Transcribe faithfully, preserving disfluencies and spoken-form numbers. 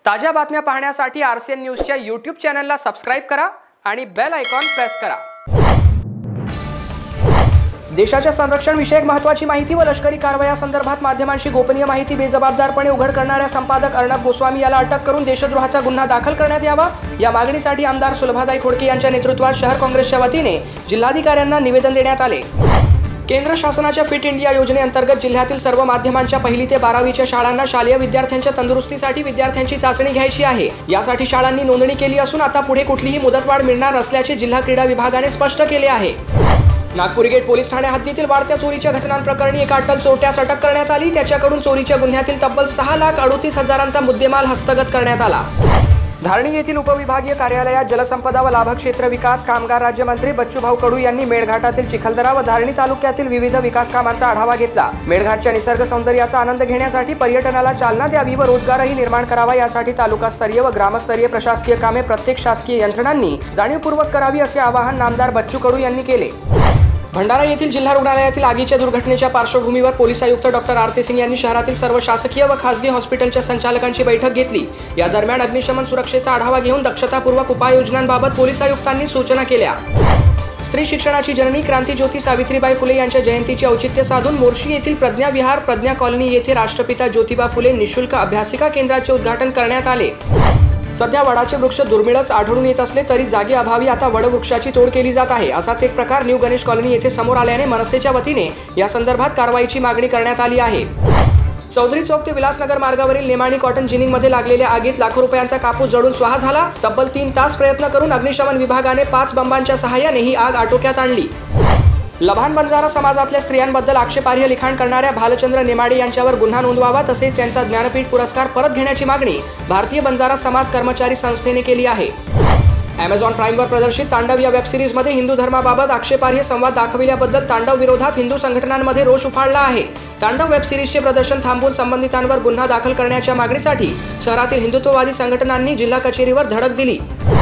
ताज्या बातम्या पाहण्यासाठी आरसीएन न्यूजच्या यूट्यूब चॅनलला सबस्क्राइब करा आणि बेल आयकॉन प्रेस करा। देशाच्या संरक्षण विषयक महत्त्वाची माहिती व लष्करी कारवायांसंदर्भात माध्यमांशी गोपनीय माहिती बेजबाबदारपणे उघड करणाऱ्या संपादक अर्णब गोस्वामी याला अटक करून देशद्रोहाचा गुन्हा दाखल करण्यात यावा, या मागणीसाठी आमदार सुलभाताई खोडके यांच्या नेतृत्वात शहर काँग्रेसच्या वतीने जिल्हाधिकाऱ्यांना निवेदन देण्यात आले। केंद्र शासनाच्या फिट इंडिया योजनेअंतर्गत जिल्ह्यातील सर्व माध्यमांच्या पहिली ते बारावीच्या शाळांना शालेय विद्यार्थ्यांच्या तंदुरुस्तीसाठी विद्यार्थ्यांची चाचणी घ्यायची आहे। यासाठी शाळांनी नोंदणी केली असून आता पुढे कुठलीही मुदतवाढ मिळणार नसल्याचे जिल्हा क्रीडा विभागाने स्पष्ट केले आहे। नागपूर गेट पोलीस ठाणे हद्दीतील वाढत्या चोरीच्या घटनांप्रकरणी एका अट्टल चोरट्यास अटक करण्यात आली। त्याच्याकडून चोरीच्या गुन्ह्यातील तब्बल सहा लाख अडोतीस हजारांचा मुद्देमाल हस्तगत करण्यात आला। धारणी येथील उपविभागीय कार्यालयात जलसंपदा व लाभक्षेत्र विकास कामगार राज्यमंत्री बच्चूभाऊ कडू यांनी मेळघाटातील चिखलदरा व धारणी तालुक्यातील विविध विकास कामांचा आढावा घेतला। मेळघाटच्या निसर्ग सौंदर्याचा आनंद घेण्यासाठी पर्यटनाला चालना द्यावी व रोजगारही निर्माण करावा, यासाठी तालुकास्तरीय व ग्रामस्तरीय प्रशासकीय कामे प्रत्येक शासकीय यंत्रणांनी जाणीवपूर्वक करावी, असे आवाहन नामदार बच्चू कडू यांनी केले। भंडारा येथील जिल्हा रुग्णालयातील आगीच्या दुर्घटनेच्या पार्श्वभूमीवर पोलीस आयुक्त डॉक्टर आरती सिंग यांनी शहरातील सर्व शासकीय व खासगी हॉस्पिटलच्या संचालकांची बैठक घेतली। या दरम्यान अग्निशमन सुरक्षेचा आढावा घेऊन दक्षतापूर्वक उपाययोजनांबाबत पोलीस आयुक्तांनी सूचना केल्या। स्त्री शिक्षणाची जननी क्रांतीज्योती सावित्रीबाई फुले यांच्या जयंतीचे औचित्य साधून मोर्शी येथील प्रज्ञा विहार प्रज्ञा कॉलनी येथे राष्ट्रपिता ज्योतिबा फुले निःशुल्क अभ्यासिका केंद्राचे उद्घाटन करण्यात आले। सध्या वडाचे वृक्ष दुर्मिळच आढळून येत असले तरी जागे अभावी आता वडवृक्षाची तोड केली जात आहे। असाच एक प्रकार न्यू गणेश कॉलनी येथे समोर आल्याने मनसेच्या वतीने या संदर्भात कारवाईची मागणी करण्यात आली आहे। चौधरी चौक ते विलासनगर मार्गावरील नेमाणी कॉटन जिनिंगमध्ये लागलेल्या आगीत लाखो रुपयांचा कापूस जळून स्वाहा झाला। तब्बल तीन तास प्रयत्न करून अग्निशमन विभागाने पाच बंबांच्या सहाय्याने ही आग आटोक्यात आणली। लभान बंजारा समाजातल्या स्त्रियांबद्दल आक्षेपार्ह लिखाण करणाऱ्या भालचंद्र नेमाडे यांच्यावर गुन्हा नोंदवावा, तसेच त्यांचा ज्ञानपीठ पुरस्कार परत घेण्याची मागणी भारतीय बंजारा समाज कर्मचारी संस्थेने केली आहे। अमेझॉन प्राईमवर प्रदर्शित तांडव या वेब सिरीजमध्ये हिंदू धर्माबाबत आक्षेपार्ह संवाद दाखविल्याबद्दल तांडव विरोधात हिंदू संघटनांमध्ये रोष उफाळला आहे। तांडव वेब सिरीजचे प्रदर्शन थांबवून संबंधितांवर गुन्हा दाखल करण्याच्या मागणीसाठी शहरातील हिंदुत्ववादी संघटनांनी जिल्हा कचेरीवर धडक दिली।